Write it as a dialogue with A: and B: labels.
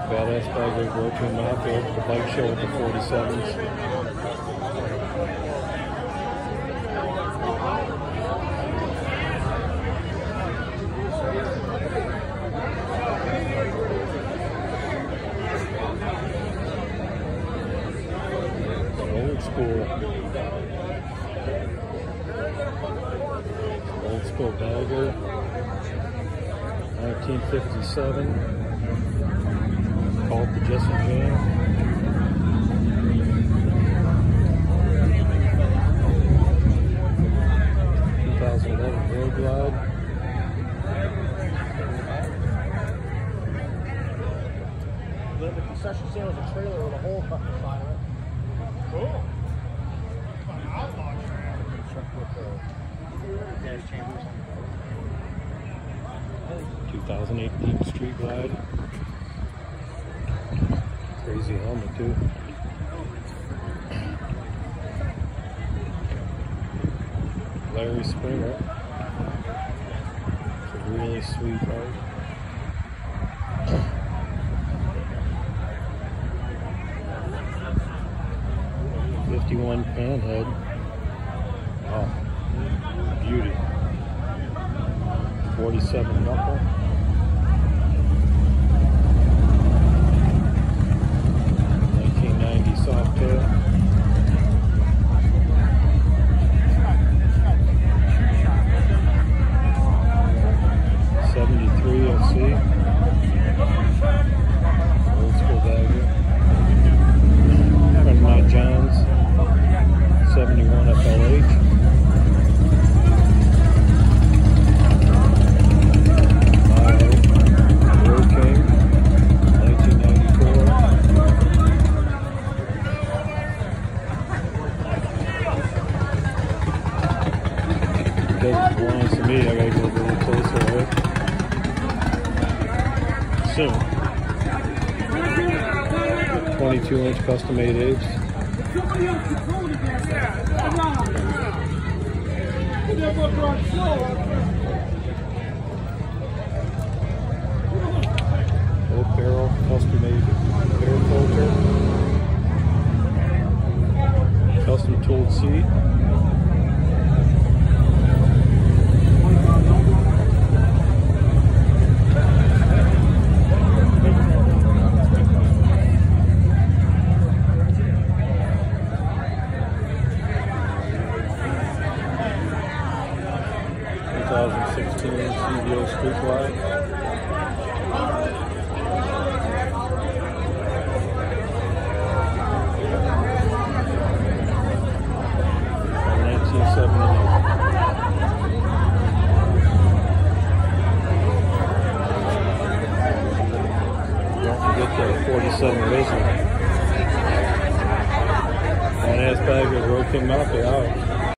A: Badass Bagger Broken Mafia, the bike show with the 47s. Old school Bagger, 1957. Called the Jesse Jam. 2011 Road Glide.
B: The concession stand was a trailer with a hole cut in the side of it. Cool. Truck with the gas chambers on the
A: 2008 Deep Street Glide. Crazy helmet too. Larry Springer. It's a really sweet bike. '51 Panhead. Oh, beauty. 47 knuckle. 1990 Softail. 73 FC. Old school Bagger. Friend of mine, John's. 71 FLH. Road King. 1994. Because it belongs to me, I gotta get a little closer, right? Soon. 22-inch custom-made apes. Oak barrel, custom-made air filter. Custom tooled seat. CVO Street Glide. 1979. Don't forget the 47 Razor. Badass Bagger Road King Mafia out.